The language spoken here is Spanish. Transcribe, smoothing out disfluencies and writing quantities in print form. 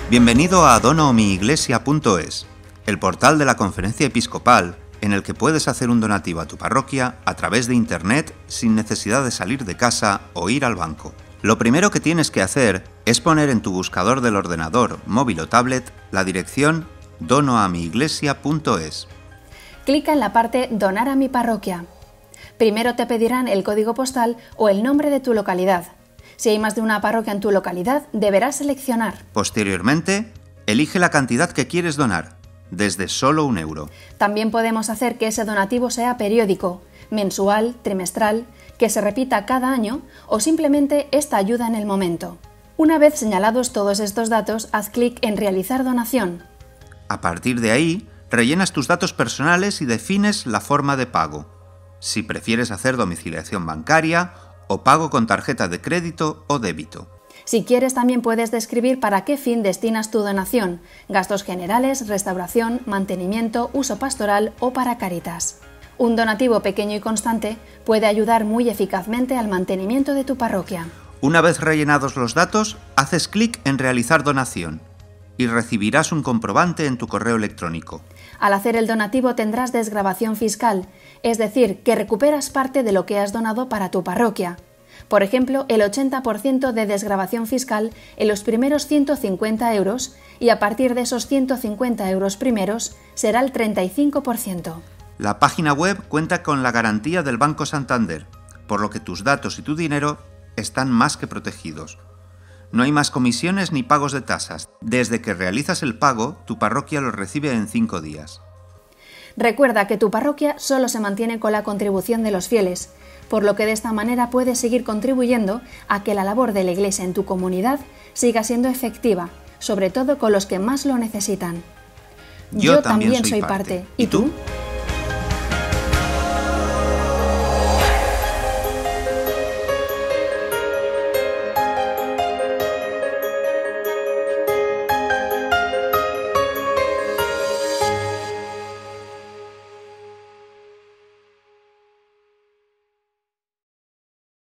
Bienvenido a donomiiglesia.es, el portal de la Conferencia Episcopal en el que puedes hacer un donativo a tu parroquia a través de Internet sin necesidad de salir de casa o ir al banco. Lo primero que tienes que hacer es poner en tu buscador del ordenador, móvil o tablet la dirección donoamiiglesia.es. Clica en la parte Donar a mi parroquia. Primero te pedirán el código postal o el nombre de tu localidad. Si hay más de una parroquia en tu localidad, deberás seleccionar. Posteriormente, elige la cantidad que quieres donar, desde solo €1. También podemos hacer que ese donativo sea periódico, mensual, trimestral, que se repita cada año o simplemente esta ayuda en el momento. Una vez señalados todos estos datos, haz clic en Realizar donación. A partir de ahí, rellenas tus datos personales y defines la forma de pago. Si prefieres hacer domiciliación bancaria o pago con tarjeta de crédito o débito. Si quieres, también puedes describir para qué fin destinas tu donación: gastos generales, restauración, mantenimiento, uso pastoral o para Cáritas. Un donativo pequeño y constante puede ayudar muy eficazmente al mantenimiento de tu parroquia. Una vez rellenados los datos, haces clic en Realizar donación y recibirás un comprobante en tu correo electrónico. Al hacer el donativo tendrás desgravación fiscal, es decir, que recuperas parte de lo que has donado para tu parroquia. Por ejemplo, el 80% de desgravación fiscal en los primeros 150 euros y a partir de esos 150 euros primeros será el 35%. La página web cuenta con la garantía del Banco Santander, por lo que tus datos y tu dinero están más que protegidos. No hay más comisiones ni pagos de tasas. Desde que realizas el pago, tu parroquia lo recibe en 5 días. Recuerda que tu parroquia solo se mantiene con la contribución de los fieles, por lo que de esta manera puedes seguir contribuyendo a que la labor de la Iglesia en tu comunidad siga siendo efectiva, sobre todo con los que más lo necesitan. Yo también soy parte. ¿Y tú?